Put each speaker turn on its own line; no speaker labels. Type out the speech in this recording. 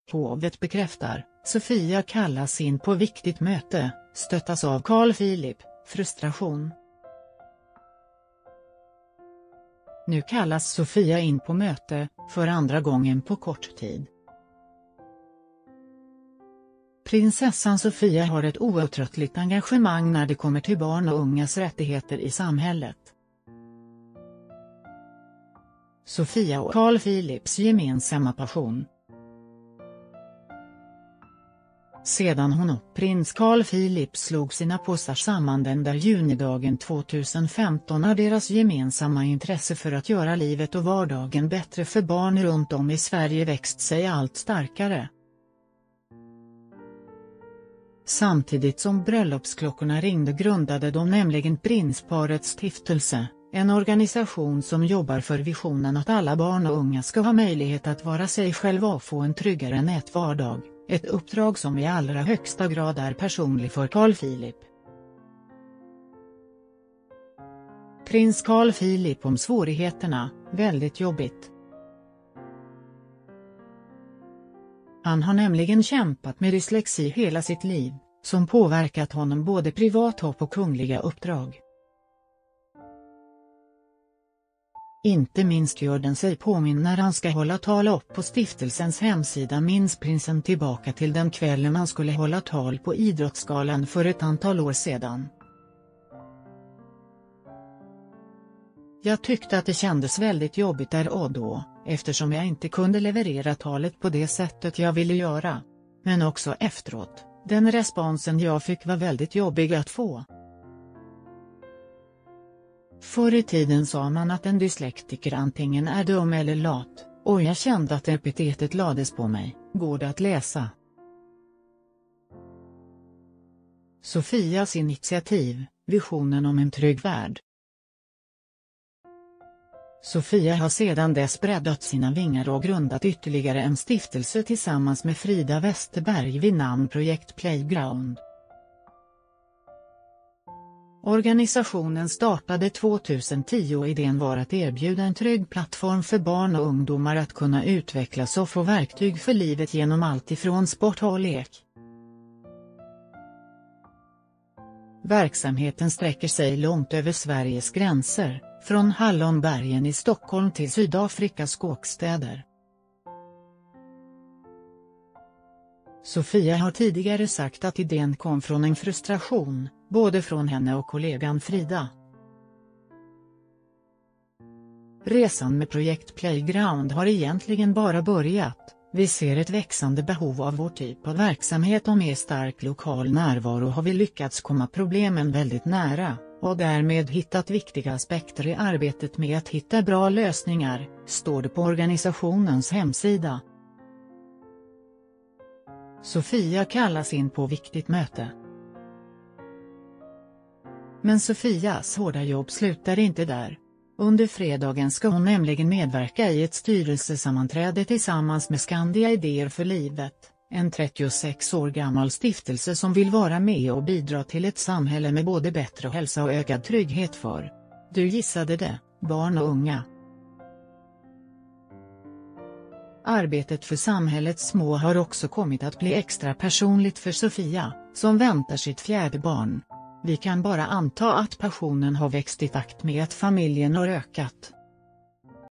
Hovet bekräftar, Sofia kallas in på viktigt möte, stöttas av Carl Philip, frustration. Nu kallas Sofia in på möte, för andra gången på kort tid. Prinsessan Sofia har ett outtröttligt engagemang när det kommer till barn och ungas rättigheter i samhället. Sofia och Carl Philips gemensamma passion. Sedan hon och prins Carl Philip slog sina påsar samman den där junidagen 2015 har deras gemensamma intresse för att göra livet och vardagen bättre för barn runt om i Sverige växt sig allt starkare. Samtidigt som bröllopsklockorna ringde grundade de nämligen Prinsparets stiftelse, en organisation som jobbar för visionen att alla barn och unga ska ha möjlighet att vara sig själva och få en tryggare nätvardag, ett uppdrag som i allra högsta grad är personlig för Carl Philip. Prins Carl Philip om svårigheterna, väldigt jobbigt. Han har nämligen kämpat med dyslexi hela sitt liv, som påverkat honom både privat och på kungliga uppdrag. Inte minst gör den sig påminn när han ska hålla tal upp på stiftelsens hemsida. Minns prinsen tillbaka till den kvällen han skulle hålla tal på Idrottsgalan för ett antal år sedan. Jag tyckte att det kändes väldigt jobbigt där och då, eftersom jag inte kunde leverera talet på det sättet jag ville göra. Men också efteråt, den responsen jag fick var väldigt jobbig att få. Förr i tiden sa man att en dyslektiker antingen är dum eller lat, och jag kände att epitetet lades på mig. Går det att läsa? Sofias initiativ, visionen om en trygg värld. Sofia har sedan dess breddat sina vingar och grundat ytterligare en stiftelse tillsammans med Frida Westerberg vid namn Projekt Playground. Organisationen startade 2010 och idén var att erbjuda en trygg plattform för barn och ungdomar att kunna utvecklas och få verktyg för livet genom allt ifrån sport och lek. Verksamheten sträcker sig långt över Sveriges gränser, från Hallonbergen i Stockholm till Sydafrikas kåkstäder. Sofia har tidigare sagt att idén kom från en frustration, både från henne och kollegan Frida. Resan med Projekt Playground har egentligen bara börjat. Vi ser ett växande behov av vår typ av verksamhet och med stark lokal närvaro har vi lyckats komma problemen väldigt nära, och därmed hittat viktiga aspekter i arbetet med att hitta bra lösningar, står det på organisationens hemsida. Sofia kallas in på viktigt möte. Men Sofias hårda jobb slutar inte där. Under fredagen ska hon nämligen medverka i ett styrelsesammanträde tillsammans med Skandia Idéer för livet, en 36 år gammal stiftelse som vill vara med och bidra till ett samhälle med både bättre hälsa och ökad trygghet för, du gissade det, barn och unga. Arbetet för samhällets små har också kommit att bli extra personligt för Sofia, som väntar sitt fjärde barn. Vi kan bara anta att passionen har växt i takt med att familjen har ökat.